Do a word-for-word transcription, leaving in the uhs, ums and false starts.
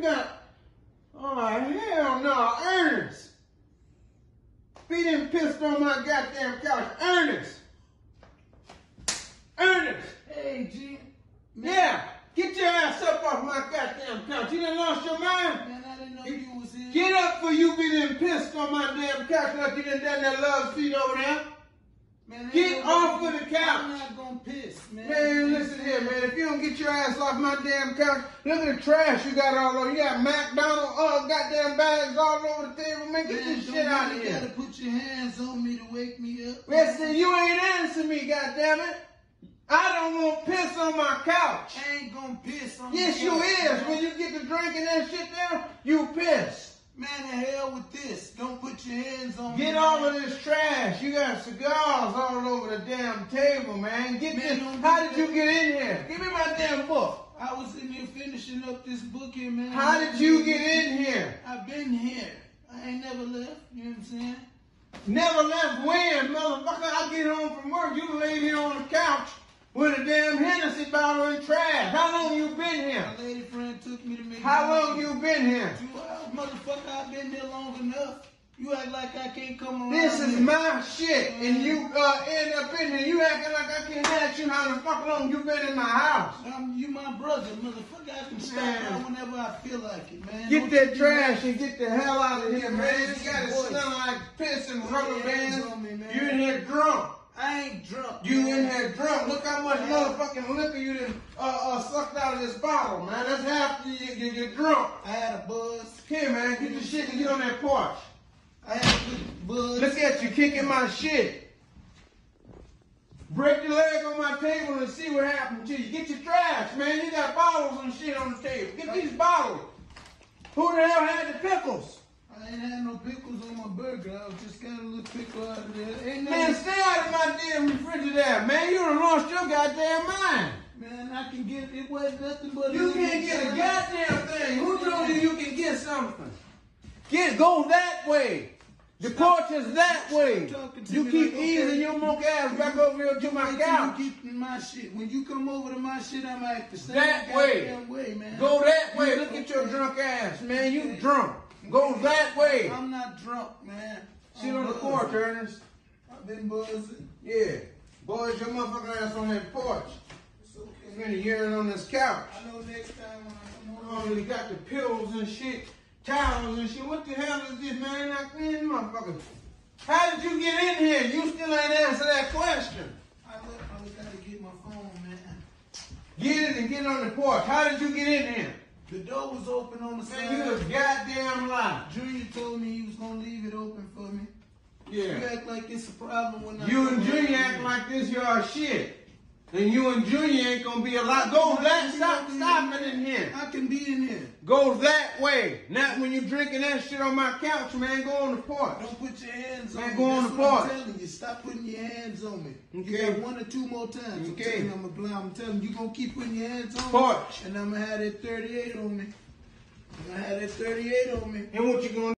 got, oh hell no, Ernest. He done pissed on my goddamn couch. Ernest. Ernest. Hey, G. Man. Yeah. Get your ass up off my goddamn couch. You done lost your mind? Man, I didn't know you was here. Get up for you be done pissed on my damn couch like you done done that love seat over there. Man, get off of the couch. I'm not gonna piss, man. Man, listen here, man. If you don't get your ass off my damn couch, look at the trash you got all over. You got McDonald's uh, goddamn bags all over the table. Man, get man, this shit out of you here. You gotta put your hands on me to wake me up. Listen, you ain't answering me, goddammit. I don't want piss on my couch. I ain't gonna piss on yes, the couch. Yes, you is. Man. When you get to drinking that shit down, you piss. Man, the hell with this. Don't put your hands on Get me. Get all of this trash. You got cigars all over the damn table, man. Get man, this. How did you get in here? Give me my damn book. I was in here finishing up this book here, man. How did you get in here? I've been here. I ain't never left. You know what I'm saying? Never left when, motherfucker? I get home from work. You laid here on the couch with a damn Hennessy bottle and trash. How long you been here? My lady friend took me to make How long you been here? Two hours, motherfucker. I've been here long enough. You act like I can't come around. This is here. my shit, and you uh, end up in here. You acting like I can't ask you how the fuck long you been in my house. Um, you my brother, motherfucker. I can stop by whenever I feel like it, man. Get Don't that trash and get the hell out of here, man. You Raise got your it voice. smelling like piss and rubber Put your hands bands. on me, man. You in here drunk. I ain't drunk. You man. in here drunk. Look how much motherfucking liquor you done uh, uh, sucked out of this bottle, man. That's half you, you, you're drunk. I had a buzz. Here, man, get your shit and get on that porch. I had a good buzz. Look at you kicking my shit. Break your leg on my table and see what happened to you. Get your trash, man. You got bottles and shit on the table. Get these bottles. Who the hell had the pickles? I ain't had no pickles on my burger. I just got a little pickle out of there. Ain't Man, no... stay out of my damn refrigerator, man. You done lost your goddamn mind. Man, I can get, it wasn't nothing but... You can't get a goddamn thing. Who told you you can get something? Get, go that way. The porch is that way. You keep easing your monkey ass back over here to my couch. You keep my shit. When you come over to my shit, I'm act the same That way. way, man. Go that way. Look at your drunk ass, man. You drunk. Go that way. I'm not drunk, man. Sit on the porch, Ernest. I've been buzzing. Yeah. Boys, your motherfucking ass on that porch. It's okay. You been urine on this couch. I know next time when I come Oh, over. you got the pills and shit, towels and shit. What the hell is this, man? Like, man, motherfucker. How did you get in here? You still ain't answer that question. I look, I look, gotta get my phone, man. Get it and get on the porch. How did you get in here? The door was open on the side. Man, you was goddamn lying. Junior told me he was gonna leave it open for me. Yeah. You act like it's a problem when I You come and Junior over. act like this your shit. And you and Junior ain't gonna be alive. Go that, stop, stop it in here. I can be in here. Go that way. Not when you drinking that shit on my couch, man. Go on the porch. Don't put your hands Man, on go me. on That's the what porch. I'm telling you. Stop putting your hands on me. Okay. You got one or two more times. I'm Okay. telling you, I'm, gonna, I'm telling you, you gonna keep putting your hands on Porch. me. And I'm gonna have that thirty-eight on me. I'm gonna have that thirty-eight on me. And what you gonna